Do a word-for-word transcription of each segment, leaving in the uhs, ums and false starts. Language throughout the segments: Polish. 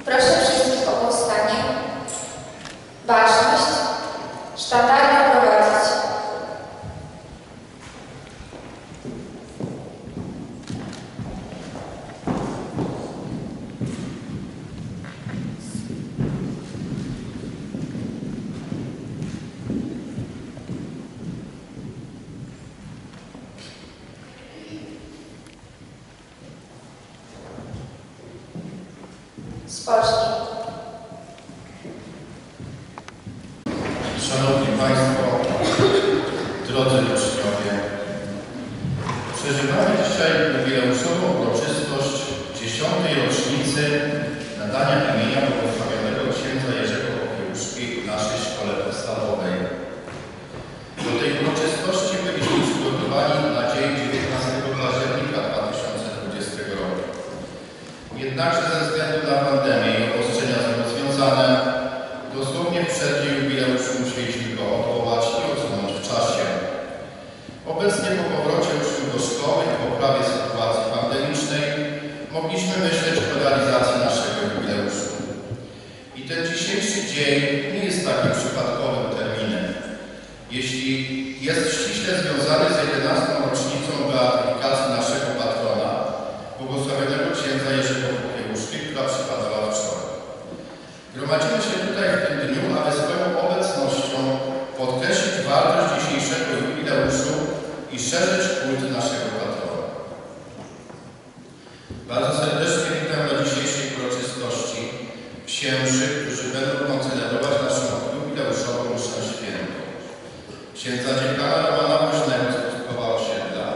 Proszę wszystkich o powstanie. Ważność sztatarnie prowadzić. Spocznij. Szanowni Państwo, drodzy uczniowie, przeżywamy dzisiaj jubileuszową uroczystość dziesiątej rocznicy nadania imienia błogosławionego księdza Jerzego Popiełuszki w naszej szkole podstawowej. Do tej uroczystości byliśmy przygotowani na dzień dziewiętnastego października dwa tysiące dwudziestego roku. Jednakże ze względu na pandemię i obostrzenia z nią związane, dosłownie w przeddzień jubileuszu musieliśmy go odwołać i odsunąć w czasie. Obecnie po powrocie uczniów do szkoły i poprawie sytuacji pandemicznej mogliśmy myśleć o realizacji naszego jubileuszu. I ten dzisiejszy dzień nie jest takim przypadkowym terminem. Jeśli jest ściśle związany z jedenastą rocznicą beatyfikacji naszego patrona, błogosławionego księdza Jerzego Popiełuszki, która przypadała wczoraj. Gromadzimy się tutaj w tym dniu, aby swoją obecnością podkreślić wartość dzisiejszego jubileuszu i szerzyć kult naszego patrona. Bardzo serdecznie witam na dzisiejszej uroczystości księży, którzy będą celebrować naszą jubileuszową mszę świętą. Księdza dziekana Romana Woźnego z Pustkowa Osiedla,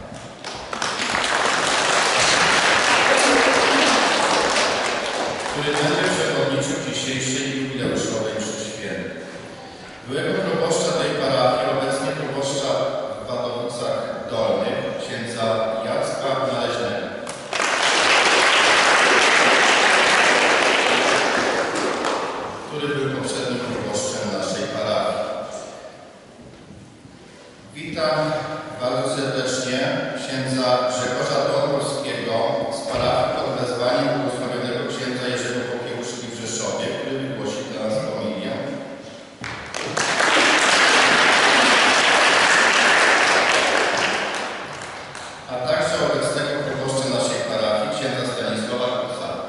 który będzie przewodniczył dzisiejszej jubileuszowej mszy świętej. Byłego proboszcza tej parafii, obecnie proboszcza w Wadowicach Dolnych, księdza Jacka Naleźnego, który był poprzednim proboszczem naszej parafii. Witam bardzo serdecznie księdza Grzegorza Dąbrowskiego z parafii pod wezwaniem błogosławionego księdza Jerzego Popiełuszki w Rzeszowie, który wygłosi dla nas homilię. A także obecnego proboszcza naszej parafii, księdza Stanisława Kusaka.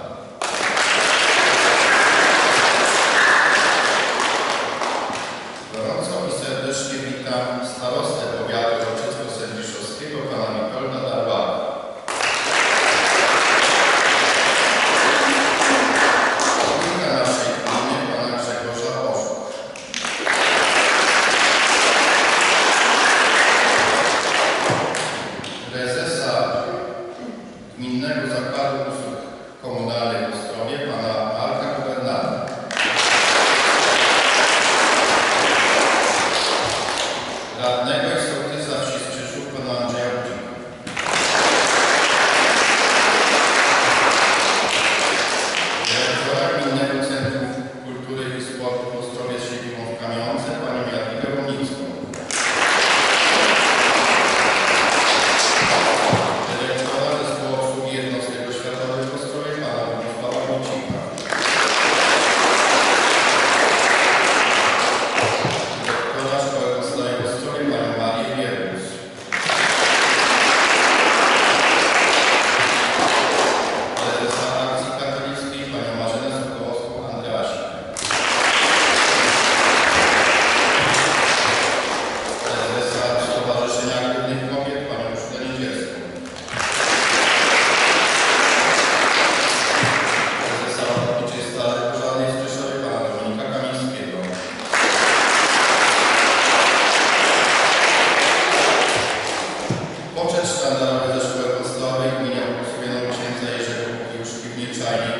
Gorąco i serdecznie witam starostę powiatu łoczycko-sędziszowskiego, pana Witolda Darwala. Wójta naszej gminy, pana Grzegorza Orzech. Prezesa Gminnego Zakładu Usług Komunalnych w Ostrowie, pana Marka Gubernata. Radnego i sołtysa wsi Skrzyszów, pana Andrzeja Budzika. Dyrektora Gminnego Centrum Kultury i Sportu w Ostrowie z siedzibą w Kamionce, panią Jadwigę Romnicką. Dyrektora Zespołu Obsługi Jednostek Oświatowych w Ostrowie, pana Władysława Wójcika. Dyrektora Szkoły Podstawowej w Ostrowie, panią Marię Wierus. Prezesa Akcji Katolickiej, panią Marzenę Sokołowską-Andreasik. Prezesa Stowarzyszenia Aktywnych Kobiet, panią Urszulę Niedzielską. Prezesa Ochotniczej Straży Pożarnej w Rzeszowie, pana Dominika Kamińskiego. Poczet sztandarowy ze szkoły podstawowej imienia błogosławionego księdza Jerzego Popiełuszki w Nieczajnie